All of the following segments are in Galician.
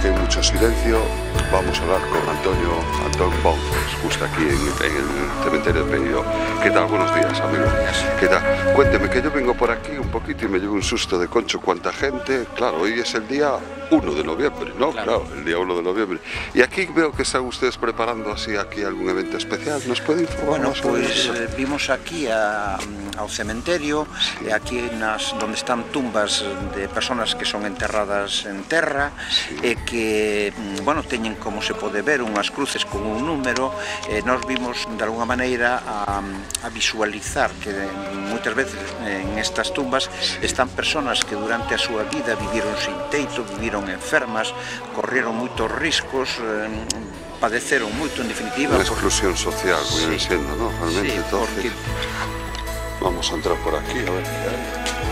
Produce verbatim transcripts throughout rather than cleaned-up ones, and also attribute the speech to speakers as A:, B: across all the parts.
A: que hay mucho silencio, vamos a hablar con Antonio Antón Bonfos, justo aquí en, en el cementerio de Peio. ¿Qué tal? Buenos días, amigo. ¿Qué tal? Cuénteme, que yo vengo por aquí un poquito y me llevo un susto de concho. ¿Cuánta gente? Claro, hoy es el día uno de noviembre, ¿no? Claro, claro, el día uno de noviembre. Y aquí veo que están ustedes preparando así aquí algún evento especial. ¿Nos puede informar?
B: Bueno, pues eh, vimos aquí a, ao cementerio, sí. Aquí nas, donde están tumbas de personas que son enterradas en terra, sí. E que, bueno, teñen, como se pode ver, unhas cruces con un número. Eh, nos vimos de alguna maneira a, a visualizar que moitas veces en estas tumbas están personas que durante a súa vida viviron sin teito, viviron enfermas, corrieron moitos riscos, eh, padeceron moito, en definitiva.
A: Una exclusión social, voy sí. Diciendo, ¿no? Realmente, sí, todo. Porque... Vamos a entrar por aquí, a ver qué hay.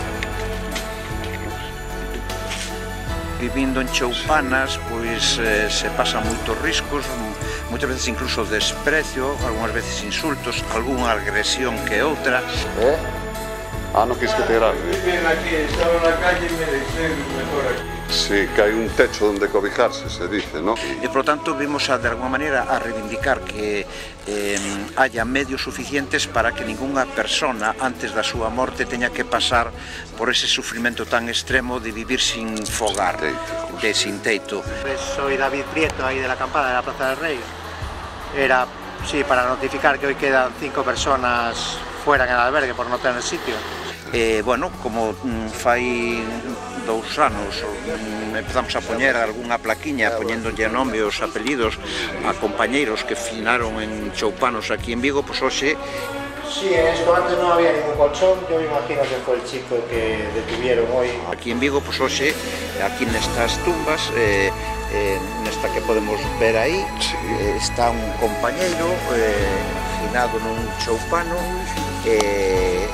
B: Vivindo en choupanas, pois eh, se pasan moitos riscos, moitas veces incluso desprecio, algunhas veces insultos, algunha agresión que outra.
A: ¿Eh? Ah, no quis que te grabe.
C: Viven aquí, estaba na calle e me deixé mejor aquí.
A: Sí, que hai un techo donde cobijarse, se dice, ¿no?
B: E, por tanto, vimos a, de alguna maneira a reivindicar que eh, haya medios suficientes para que ninguna persona antes da súa morte teña que pasar por ese sufrimento tan extremo de vivir sin fogar,
A: sin teito,
B: de sin teito.
D: Pues soy David Prieto, ahí de la acampada de la Plaza del Rey. Era, sí, para notificar que hoy quedan cinco personas fuera en el albergue por no tener sitio.
B: Eh, bueno, como mm, fai dous anos mm, empezamos a poñer algunha plaquiña poñéndolle nome os apelidos a compañeiros que finaron en choupanos aquí en Vigo, pois hoxe.
D: Sí, en esto antes no había ningún colchón, yo me imagino que fue el chico que detuvieron hoy.
B: Aquí en Vigo, pois hoxe, aquí nestas tumbas, eh, eh, nesta que podemos ver aí, sí. eh, está un compañeiro eh, finado nun choupano. Eh,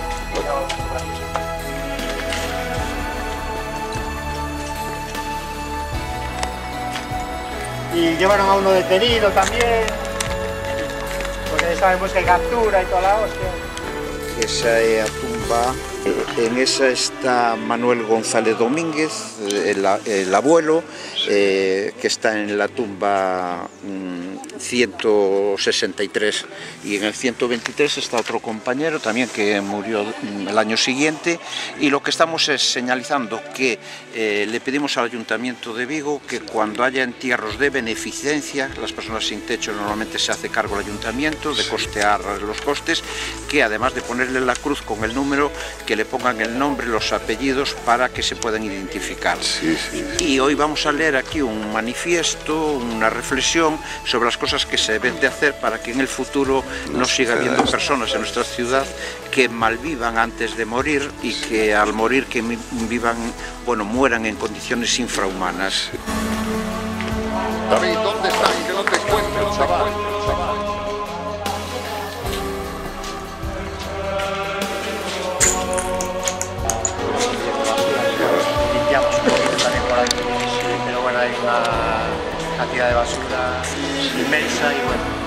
D: Y llevaron a uno detenido también, porque sabemos que hay captura y toda la hostia.
B: Esa é a tumba, en esa está Manuel González Domínguez, el, el abuelo, eh, que está en la tumba mm, ciento sesenta y tres, y en el ciento veintitrés está otro compañero también que murió el año siguiente, y lo que estamos es señalizando que eh, le pedimos al Ayuntamiento de Vigo que cuando haya entierros de beneficencia, las personas sin techo normalmente se hace cargo el Ayuntamiento de costear los costes, que además de ponerle la cruz con el número, que le pongan el nombre, los apellidos para que se puedan identificar.
A: Sí, sí, sí.
B: Y hoy vamos a leer aquí un manifiesto, una reflexión sobre las cosas que se deben de hacer para que en el futuro no, no siga habiendo esto. Personas en nuestra ciudad que malvivan antes de morir y que al morir que vivan, bueno, mueran en condiciones infrahumanas.
A: David, ¿dónde están? Que no te encuentro, chaval.
D: Limpiamos un poquito también por aquí, pero bueno, hay una cantidad de basura inmensa y bueno.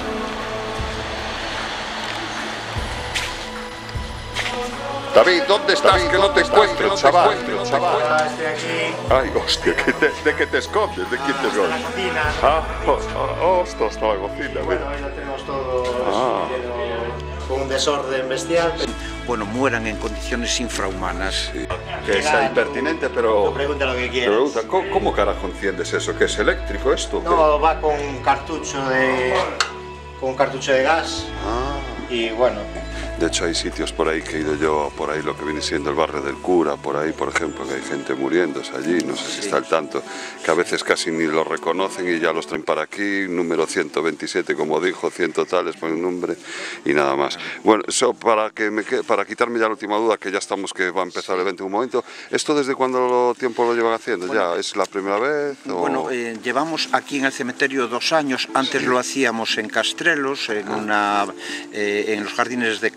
A: David, ¿dónde estás? David, que no te encuentro, no chaval.
D: Encuentro, chaval. Ah, estoy aquí.
A: Ay, hostia, ¿de, te, ¿de qué te escondes? ¿De quién te escondes?
D: En la cocina.
A: Ah, oh, ostras, está la cocina.
D: Bueno, ahí lo tenemos todo
A: ah.
D: lleno, con un desorden bestial.
B: Bueno, mueran en condiciones infrahumanas.
A: Sí. Que es impertinente, pero...
D: No pregunta lo que quieras.
A: Pregunta, ¿cómo, ¿cómo carajo enciendes eso? ¿Que es eléctrico esto?
D: No, ¿qué? Va con un cartucho de... con un cartucho de gas.
A: Ah.
D: Y bueno...
A: De hecho hay sitios por ahí que he ido yo, por ahí lo que viene siendo el barrio del Cura, por ahí por ejemplo, que hay gente muriéndose allí, no sé si está al tanto, que a veces casi ni lo reconocen y ya los traen para aquí, número ciento veintisiete como dijo, cien totales por el nombre y nada más. Bueno, eso para, que me, para quitarme ya la última duda, que ya estamos, que va a empezar el evento en un momento, ¿esto desde cuándo tiempo lo llevan haciendo? Bueno, ¿ya es la primera vez? O...
B: Bueno, eh, llevamos aquí en el cementerio dos años, antes sí. Lo hacíamos en Castrelos, en, una, eh, en los jardines de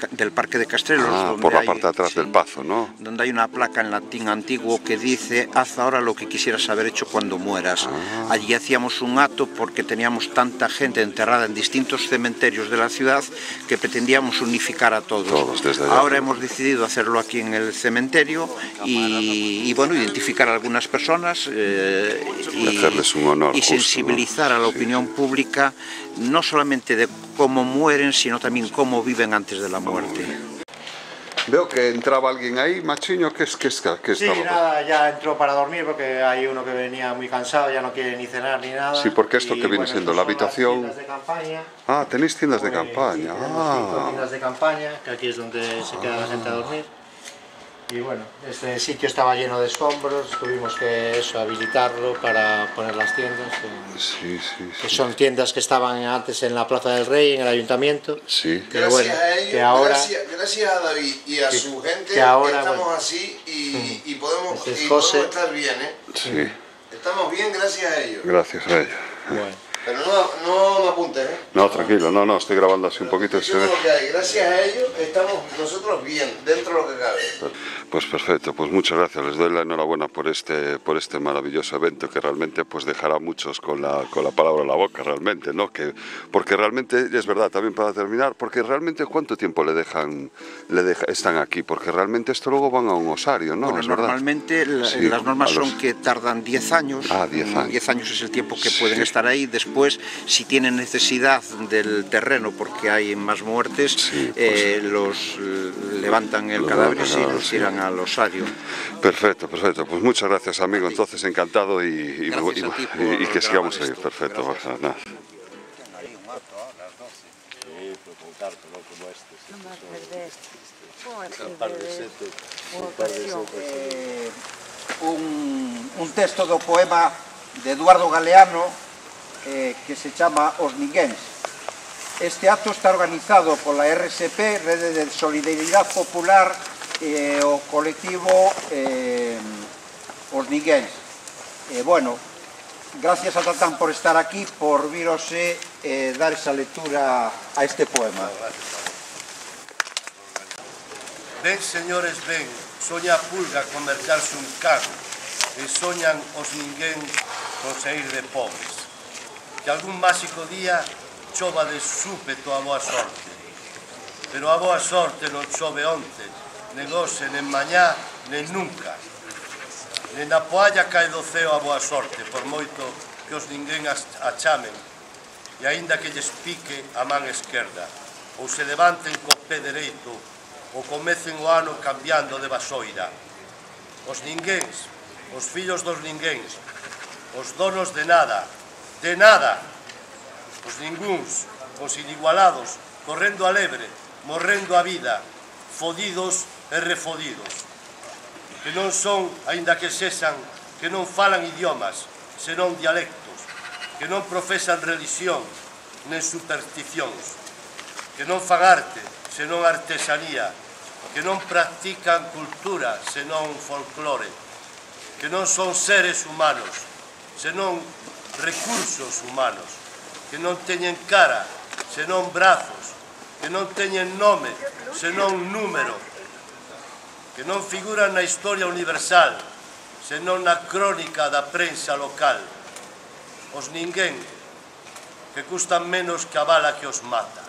B: del Parque de Castrelos.
A: Ah,
B: donde
A: por la
B: hay,
A: parte de atrás
B: sí,
A: del Pazo, ¿no?
B: Donde hay una placa en latín antiguo que dice: haz ahora lo que quisieras haber hecho cuando mueras.
A: Ah.
B: Allí hacíamos un acto porque teníamos tanta gente enterrada en distintos cementerios de la ciudad que pretendíamos unificar a todos.
A: Todos desde allá.
B: Ahora hemos decidido hacerlo aquí en el cementerio y, y bueno, identificar a algunas personas eh, y,
A: y hacerles un honor
B: y
A: justo,
B: sensibilizar, ¿no?, a la
A: sí,
B: opinión pública, no solamente de cómo mueren, sino también cómo viven antes de la muerte.
A: Veo que entraba alguien ahí, machiño, ¿qué es que es que
D: Sí,
A: estaba?
D: nada, ya entró para dormir porque hay uno que venía muy cansado, ya no quiere ni cenar ni nada.
A: Sí, porque esto
D: y,
A: que viene
D: bueno,
A: siendo
D: estas
A: la
D: son las
A: habitación.
D: tiendas de campaña.
A: Ah, tenéis tiendas de
D: Pues,
A: campaña.
D: sí, tenemos cinco
A: Ah.
D: tiendas de campaña, que aquí es donde se queda la gente a dormir. Y bueno, este sitio estaba lleno de escombros, tuvimos que eso, habilitarlo para poner las tiendas, que,
A: Sí, sí,
D: que
A: sí.
D: son tiendas que estaban antes en la Plaza del Rey, en el Ayuntamiento.
A: Sí.
D: Pero
E: Gracias
D: bueno,
E: a ellos,
D: que ahora-
E: gracias, gracias a David y a
D: que-
E: su gente,
D: que ahora,
E: estamos
D: bueno.
E: así y, y podemos,
D: Este es
E: y
D: José.
E: podemos estar bien, ¿eh?
A: Sí.
E: Estamos bien gracias a ellos.
A: Gracias a ellos.
D: Bueno.
E: Pero no, no me apuntes, ¿eh?
A: No, tranquilo, no, no, estoy grabando así un poquito.
E: Eso
A: Se ve.
E: es lo que hay. Gracias a ellos estamos nosotros bien, dentro de lo que cabe.
A: Pues perfecto, pues muchas gracias, les doy la enhorabuena por este, por este maravilloso evento que realmente pues dejará a muchos con la, con la palabra en la boca realmente, ¿no? Que, porque realmente, es verdad, también para terminar, porque realmente cuánto tiempo le dejan, le deja, están aquí, porque realmente esto luego van a un osario, ¿no?
B: Bueno,
A: ¿Es verdad?
B: normalmente la-
A: Sí,
B: las normas
A: a los-
B: son que tardan diez años.
A: Ah, diez años.
B: diez años es el tiempo que
A: Sí.
B: pueden estar ahí. Después, si tienen necesidad del terreno porque hay más muertes,
A: Sí, pues,
B: eh, los eh, levantan el
A: los
B: cadáver y
A: levantan,
B: sí,
A: claro,
B: los
A: sí.
B: tiran al osario.
A: Perfecto, perfecto, pues muchas gracias amigo, entonces encantado y, y,
B: Gracias
A: y-
B: a ti por
A: y- y que sigamos
B: grabar
A: ahí,
B: esto.
A: perfecto,
B: Gracias.
A: nada.
B: Eh, un, un texto do poema de Eduardo Galeano eh, que se chama Os Ninguéns. Este acto está organizado pola R S P, Rede de Solidaridade Popular, e o colectivo eh, Os Ninguéns. Eh, bueno, gracias a Tatán por estar aquí, por virose eh, dar esa lectura a este poema.
F: Ben, señores, ben, soña a pulga con mercarse un can e soñan os ninguén con sair de pobres. Que algún máxico día chova de súpeto a boa sorte. Pero a boa sorte non chove onte, nen hoxe, nen mañá, nen nunca. Nen na poalla cae do ceo a boa sorte, por moito que os ninguén as achamen, e aínda que lles pique a man esquerda, ou se levanten co pé dereito, ou comecen o ano cambiando de vasoira. Os ninguéns, os fillos dos ninguéns, os donos de nada, de nada, os ningúns, os inigualados, correndo a lebre, morrendo a vida, fodidos e refodidos, que non son, aínda que sexan, que non falan idiomas, senón dialectos, que non profesan religión, nen supersticións, que non fan arte, senón artesanía, que non practican cultura, senón folclore, que non son seres humanos, senón recursos humanos, que non teñen cara, senón brazos, que non teñen nome, senón número, que non figuran na historia universal, senón na crónica da prensa local. Os ninguén, que custan menos que a bala que os mata.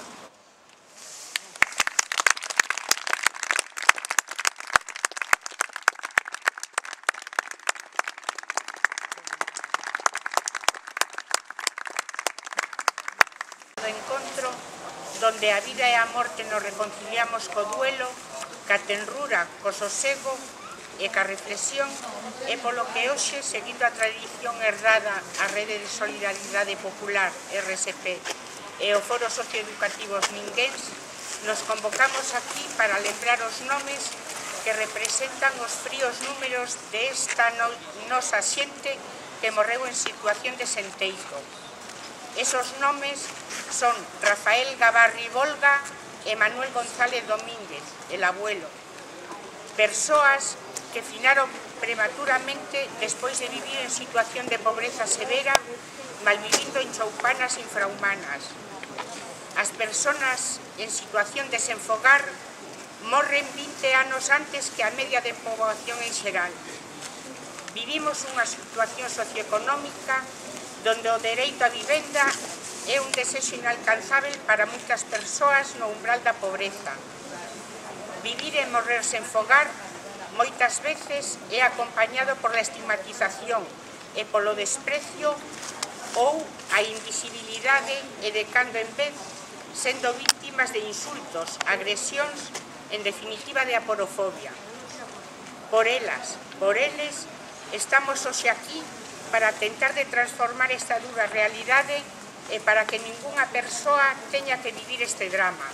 G: Encontro donde a vida e a morte nos reconciliamos co duelo, ca tenrura, co sosego e ca reflexión, e polo que hoxe, seguindo a tradición herdada a Rede de Solidaridade Popular, R S P, e o Foro Socioeducativos Ninguéns, nos convocamos aquí para lembrar os nomes que representan os fríos números de esta no, nosa xente que morreu en situación de senteizo. Esos nomes son Rafael Gabarri Volga e Manuel González Domínguez, el abuelo. Persoas que finaron prematuramente despois de vivir en situación de pobreza severa, malvivindo en choupanas infrahumanas. as persoas en situación de desenfogar morren vinte anos antes que a media de poboación en xeral. Vivimos unha situación socioeconómica donde o dereito á vivenda é un desexo inalcanzável para moitas persoas no umbral da pobreza. Vivir e morrer sen fogar moitas veces é acompañado por la estigmatización e polo desprecio ou a invisibilidade e de cando en vez sendo víctimas de insultos, agresións, en definitiva de aporofobia. Por elas, por eles, estamos hoxe aquí para tentar de transformar esta dura realidade e para que ningunha persoa teña que vivir este drama.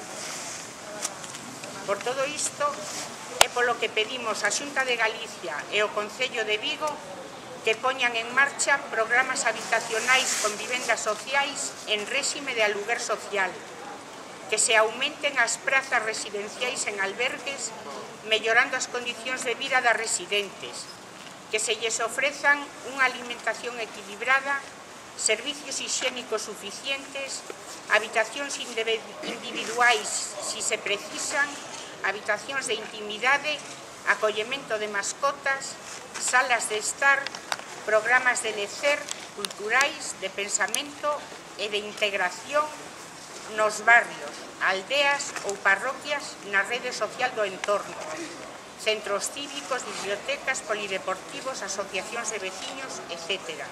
G: Por todo isto, é polo que pedimos á Xunta de Galicia e ao Concello de Vigo que poñan en marcha programas habitacionais con vivendas sociais en réxime de aluguer social, que se aumenten as prazas residenciais en albergues, mellorando as condicións de vida das residentes, que se lles ofrezan unha alimentación equilibrada, servicios higiénicos suficientes, habitacións individuais si se precisan, habitacións de intimidade, acollemento de mascotas, salas de estar, programas de lecer, culturais, de pensamento e de integración nos barrios, aldeas ou parroquias na rede social do entorno, centros cívicos, bibliotecas, polideportivos, asociacións de veciños, etcétera.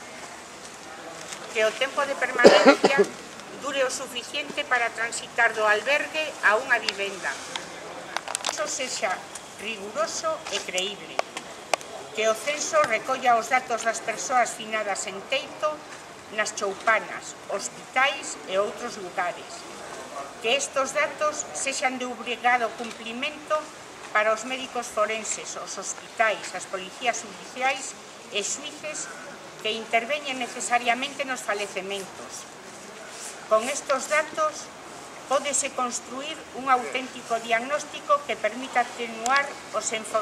G: Que o tempo de permanencia dure o suficiente para transitar do albergue a unha vivenda. Iso sexa riguroso e creíble. Que o censo recolla os datos das persoas finadas en teito nas choupanas, hospitais e outros lugares. Que estes datos sexan de obrigado cumplimento para os médicos forenses, os hospitais, as policías judiciais e xuíces que interveñen necesariamente nos falecementos. Con estes datos, pódese construir un auténtico diagnóstico que permita atenuar o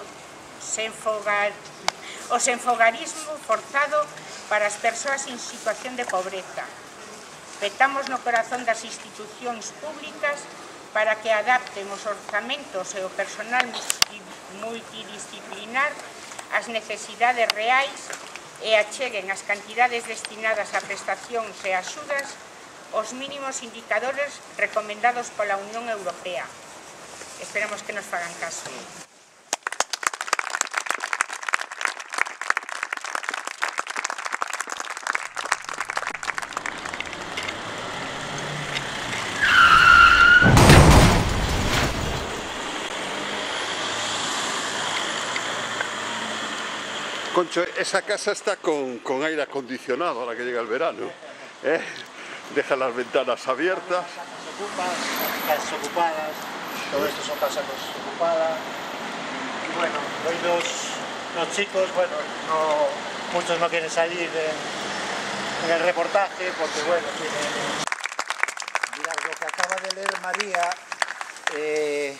G: senfogarismo forzado para as persoas en situación de pobreza. Petamos no corazón das institucións públicas para que adapten os orzamentos e o personal multidisciplinar ás necesidades reais e acheguen as cantidades destinadas a prestacións e axudas os mínimos indicadores recomendados pola Unión Europea. Esperamos que nos fagan caso.
A: Concho, esa casa está con, con aire acondicionado ahora que llega el verano. ¿Eh? Deja las ventanas abiertas.
D: Casas ocupadas, casas ocupadas, todo esto son casas ocupadas. Y bueno, hoy los, los chicos, bueno, no, muchos no quieren salir en, en el reportaje porque, bueno, tienen...
B: Mirad, lo que acaba de leer María, eh,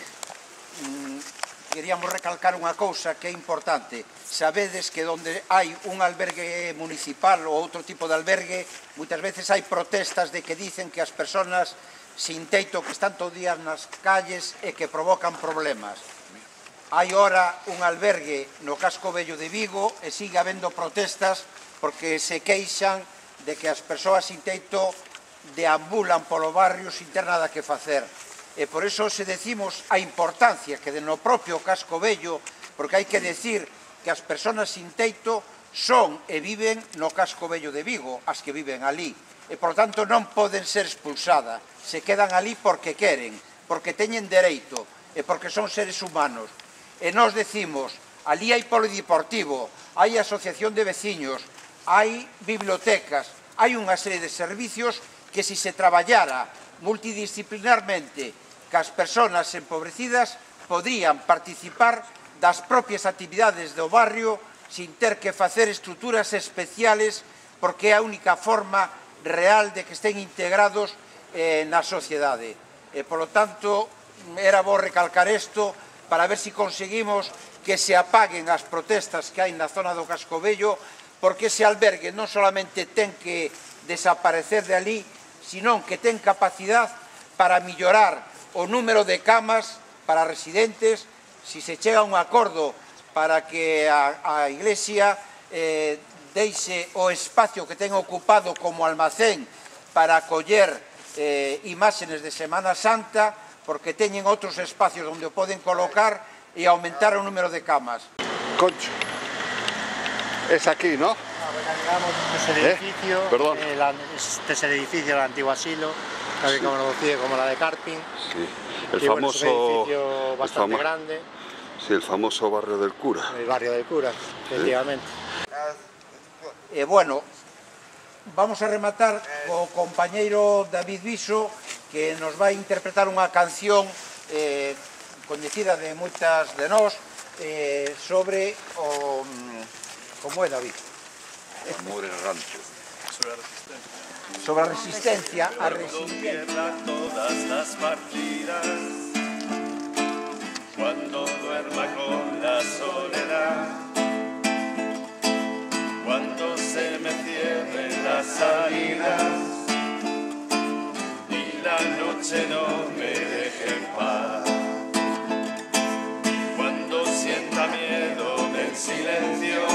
B: queríamos recalcar unha cousa que é importante. Sabedes que onde hai un albergue municipal ou outro tipo de albergue, moitas veces hai protestas de que dicen que as persoas sin teito que están todo días nas calles e que provocan problemas. Hai ora un albergue no casco vello de Vigo e sigue habendo protestas porque se queixan de que as persoas sin teito deambulan polo barrio sin ter nada que facer. E por eso se decimos a importancia que no propio casco vello, porque hai que decir que as persoas sin teito son e viven no casco vello de Vigo, as que viven ali, e por tanto non poden ser expulsadas, se quedan ali porque queren, porque teñen dereito e porque son seres humanos. E nos decimos, ali hai polideportivo, hai asociación de veciños, hai bibliotecas, hai unha serie de servicios que se se traballara multidisciplinarmente que as persoas empobrecidas podrían participar das propias actividades do barrio sin ter que facer estruturas especiales porque é a única forma real de que estén integrados eh, na sociedade. E, polo tanto, era bo recalcar isto para ver se conseguimos que se apaguen as protestas que hai na zona do Casco Vello, porque ese albergue non solamente ten que desaparecer de ali, sino que ten capacidade para mellorar o número de camas para residentes, si se chega a un acordo para que a, a Iglesia eh, deixe o espacio que ten ocupado como almacén para acoller eh, imágenes de Semana Santa, porque teñen outros espacios onde o poden colocar e aumentar o número de camas.
A: Concho, es aquí, ¿no?
D: Digamos, este es el edificio,
A: ¿Eh? Perdón.
D: Eh, la, este es el edificio del antiguo asilo, casi sí. Conocido como la de Carping.
A: Sí. El
D: y,
A: famoso,
D: bueno, es un edificio bastante
A: el famo,
D: grande.
A: Sí, el famoso barrio del cura.
D: El barrio del cura, efectivamente.
B: Sí. Eh, bueno, vamos a rematar co compañeiro David Viso, que nos vai interpretar unha canción eh, coñecida de moitas de nós, eh, sobre o... como é, David?
A: Amor errante.
B: Sobre a resistencia, a resistencia.
H: Todas las partidas, cuando duerma con la soledad, cuando se me cierren las salidas y la noche no me deje en paz, cuando sienta miedo del silencio,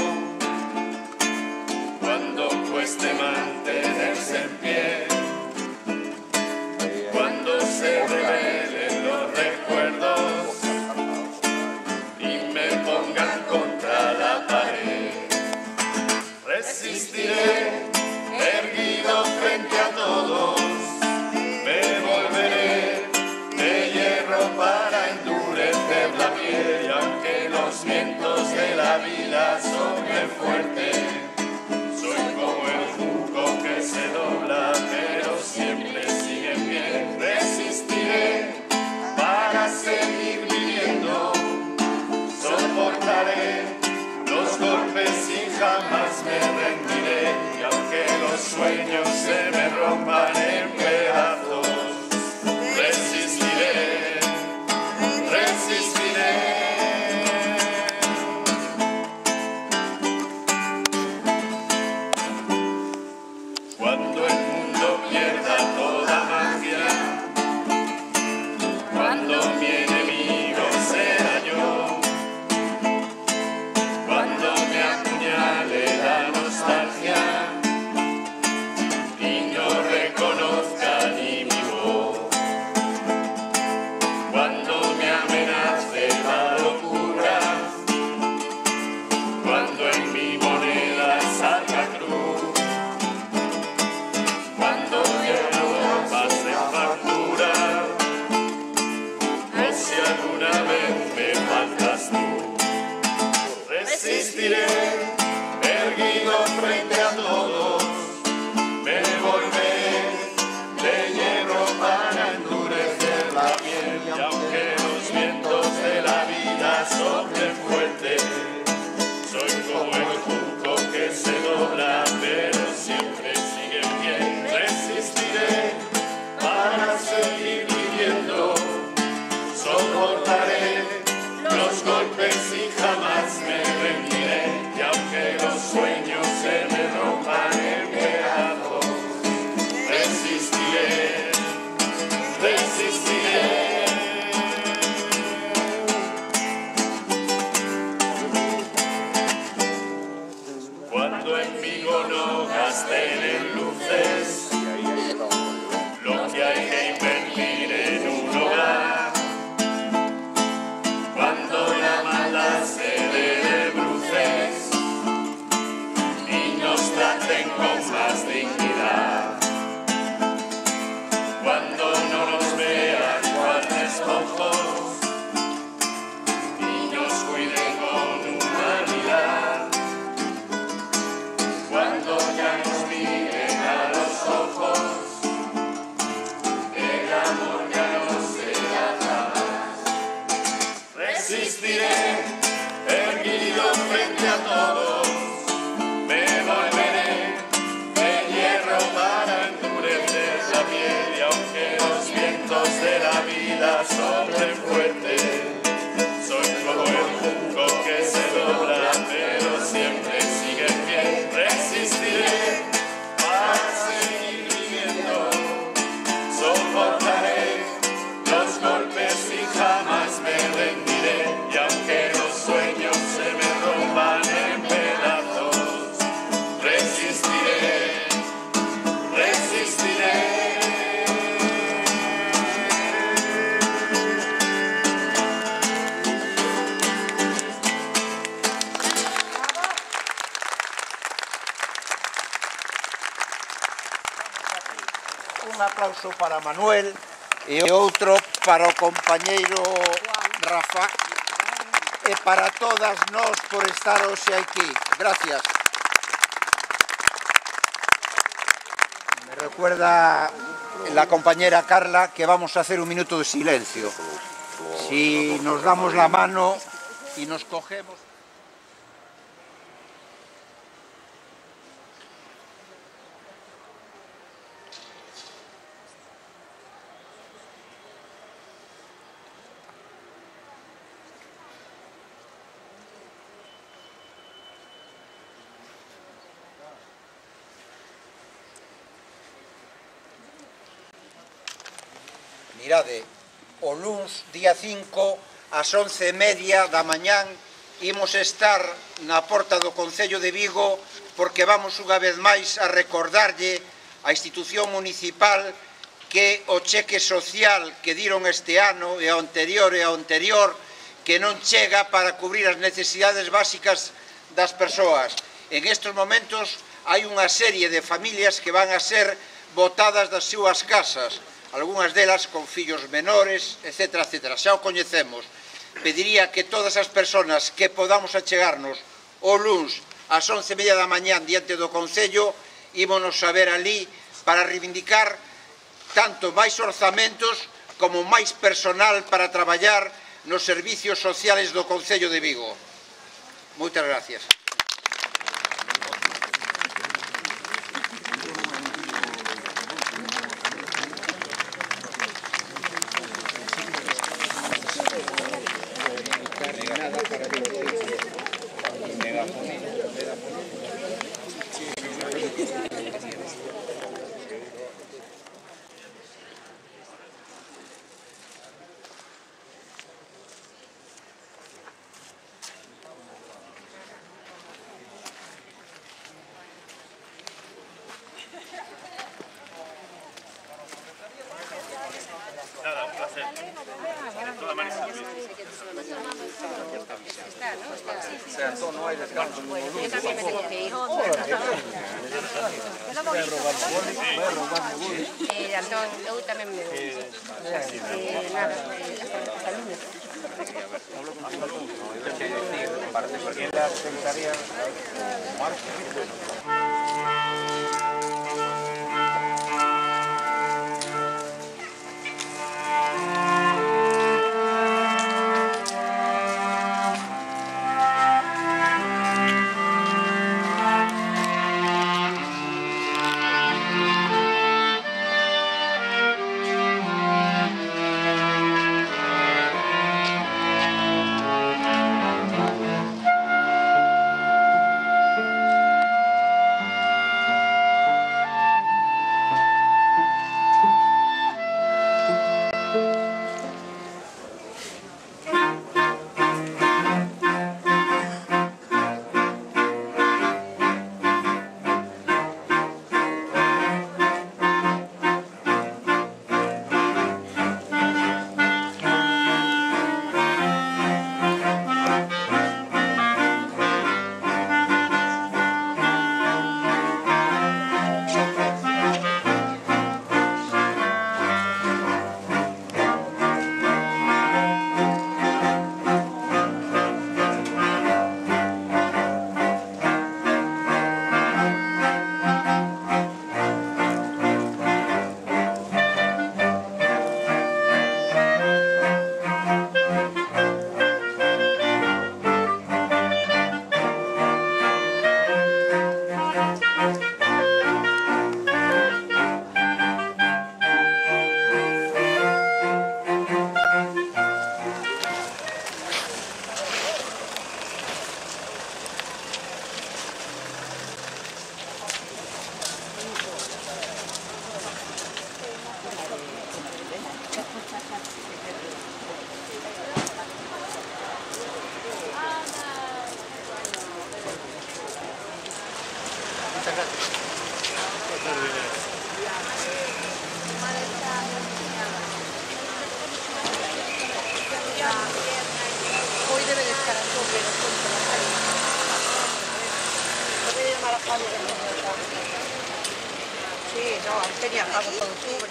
H: cuando cueste mantenerse en pie, cuando se revelen los recuerdos y me pongan contra la pared, resistiré erguido frente a todos, me volveré de hierro para endurecer la piel, y aunque los vientos de la vida soplen fuerte, soy como el junco que se dobla pero siempre sigue en pie. Resistiré para seguir viviendo, soportaré los golpes y jamás me rendiré, y aunque los sueños se me rompan en pedazos, resistiré, resistiré. Cuando el mundo pierda toda magia, cuando mi enemigo sea yo, cuando me apuñale la nostalgia y no reconozca ni mi voz, cuando me amenace la locura, cuando en mi moneda salga cruz, cuando ya no pase factura, o si alguna vez me faltas tú, resistiré erguido frente a todos, me volveré de hierro para endurecer la piel, y aunque los vientos de la vida soplen fuerte, soy como el junco que se dobla pero siempre sigue en pie. Resistiré para seguir viviendo, soportaré los golpes y jamás me rendiré, y aunque los sueños se me rompan en pedazos, resistiré, resistiré.
B: aplauso para Manuel e outro para o compañeiro Rafa e para todas nós por estar hoxe aquí. Gracias. Me recuerda la compañera Carla que vamos a hacer un minuto de silencio. Si nos damos la mano y nos cogemos... Mirade, o luns día cinco ás once e media da mañán imos estar na porta do Concello de Vigo porque vamos unha vez máis a recordarlle a institución municipal que o cheque social que diron este ano e ao anterior e ao anterior que non chega para cubrir as necesidades básicas das persoas. En estes momentos hai unha serie de familias que van a ser botadas das súas casas, algunhas delas con fillos menores, etcétera, etcétera. Xa o coñecemos. Pediría que todas as persoas que podamos achegarnos o luns ás once e media da mañán diante do Concello, ímonos a ver ali para reivindicar tanto máis orzamentos como máis personal para traballar nos servicios sociales do Concello de Vigo. Moitas gracias.
I: Nada, un placer. Toda Marisa.
B: O sea, todo no hay descanso.
G: Yo también me tengo que ir. Eh, Antón, eu tamén me voy. Eh, nada, hasta el lunes.
B: Porque la secretaría...
J: Hoy debe de estar a tope los puestos de la calle. Voy a llamar a Fabio de la. Sí, no, tenía pago para octubre.